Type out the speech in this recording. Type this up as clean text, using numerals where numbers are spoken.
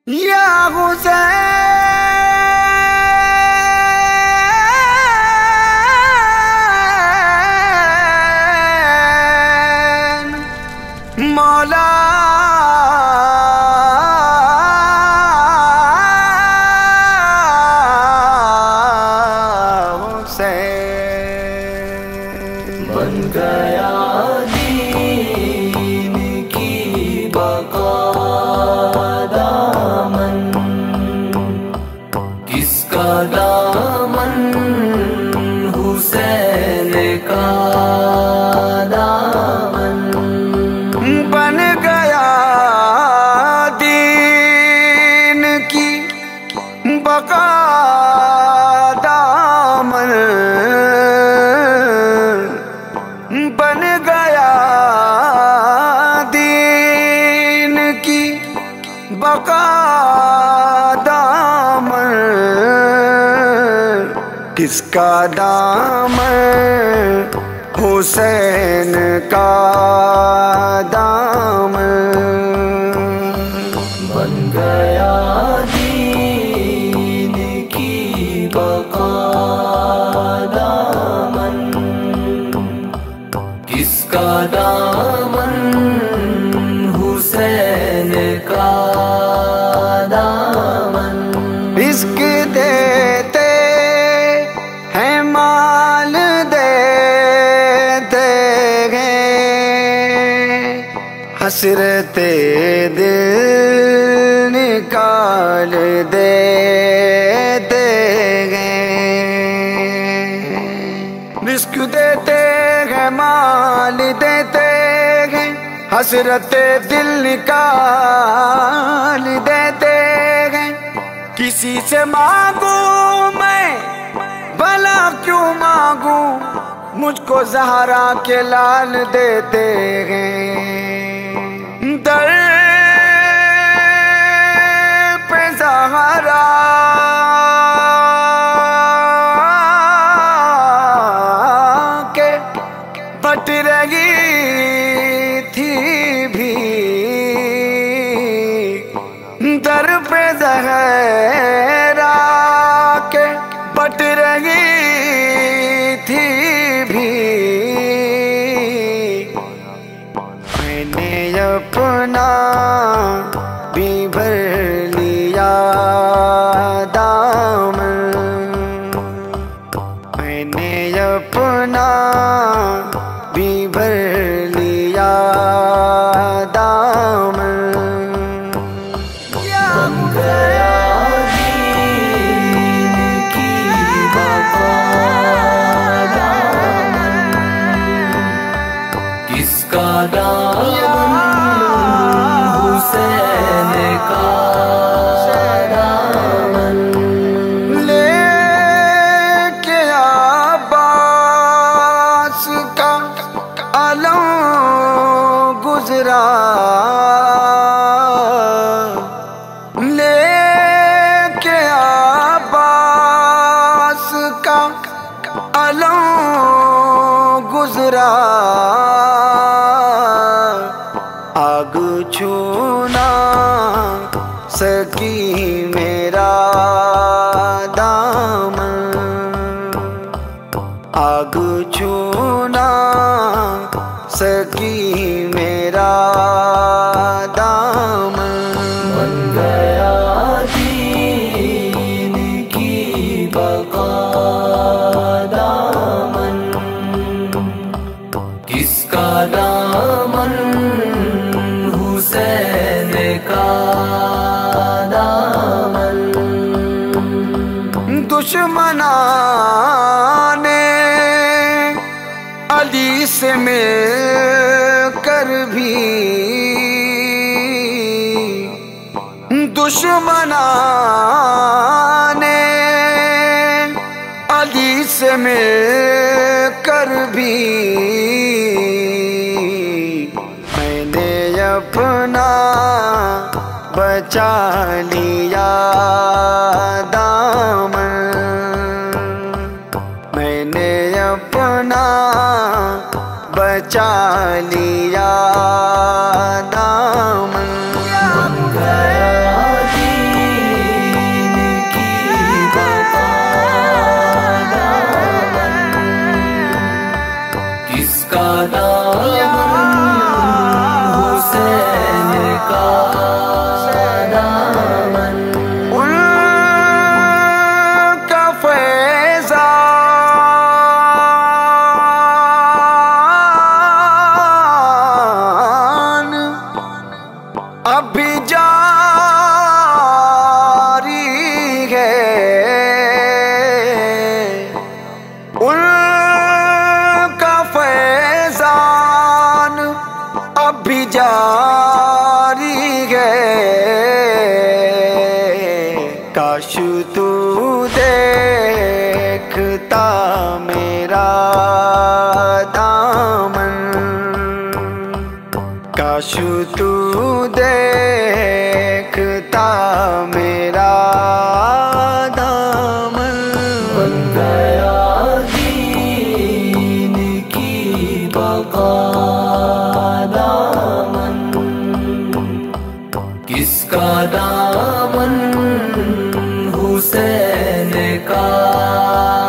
یا حسین مولا حسین بن گیا دین کی بقا دامن، کس کا دامن حسین کا دامن، بن گیا دین کی بقا دامن، بن گیا دین کی بقا دامن، کس کا دامن حسین کا دامن، بن گیا دین کی بقا دامن، کس کا دامن حسین کا دامن، عشق دیتے ہیں مال دیتے ہیں، حسرت دل نکال دیتے ہیں، رزق دیتے ہیں مال دیتے ہیں، حسرت دل نکال دیتے ہیں، کسی سے مانگوں میں بھلا کیوں مانگوں، مجھ کو زہرا کے لال دیتے ہیں، در پہ زہرا کے بٹ رہی تھی بھی، در پہ زہرا کے بٹ رہی تھی بھی، میں نے اپنا بھی بھر لیا دامن، میں نے اپنا بھی بھر لیا دامن، بن گیا دین کی بقا دامن، کس کا دامن حسین کا دامن، لے کے عباس کا علم گزرا، لے کے عباس کا علم گزرا، آگ چھونا سکی میرا دامن، آگ چھونا سکی میرا دامن، بن گیا دین کی بقا دامن، کس کا دامن حسین کا دامن، دشمنان علی سے مل کر بھی، دشمنان علی سے مل کر بھی، میں نے اپنا بچا لیا دامن، میں نے اپنا بچا لیا دامن، بن گیا کاش تو دیکھتا میرا دامن، کاش تو دیکھتا میرا دامن، بن گیا دین کی بقا دامن، کس کا دامن؟ حسین کا